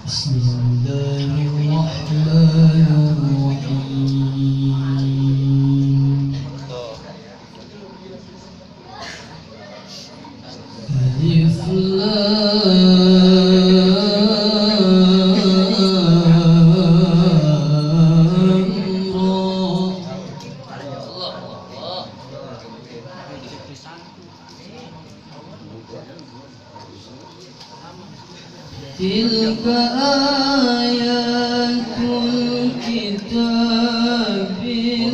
Tilka ayatul kitabil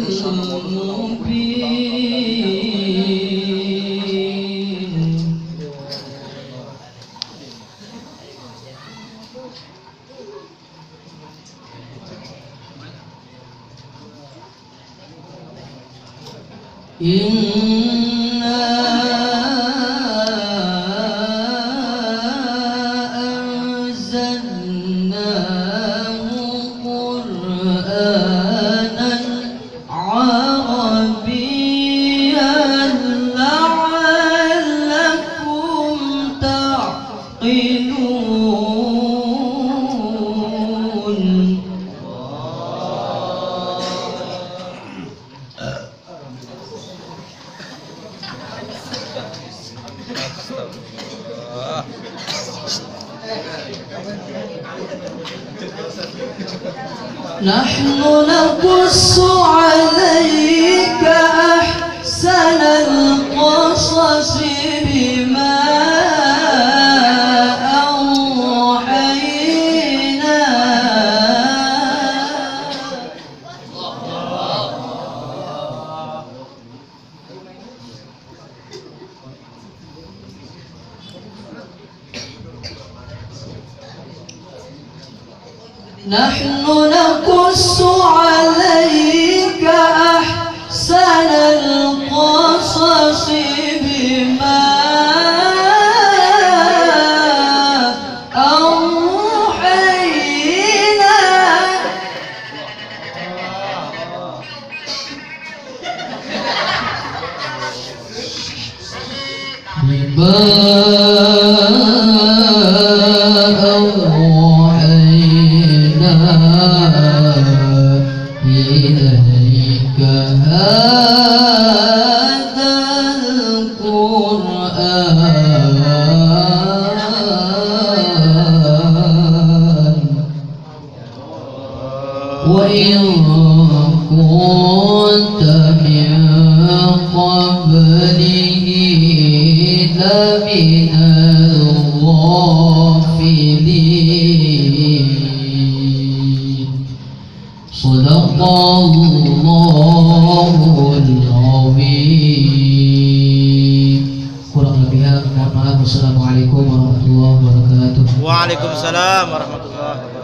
mubin. Nahnu naqussu 'alaika ahsanal qasasi bima awhayna Nahnu naqussu 'alaika ahsanal qasasi bima awhayna إليك هذا القرآن وإن كنت من قبله لمن الغافلين Sadaqallahul azim. Kurang lebihnya mohon maaf. Wassalamualaikum warahmatullahi wabarakatuh. Waalaikumsalam warahmatullahi wabarakatuh.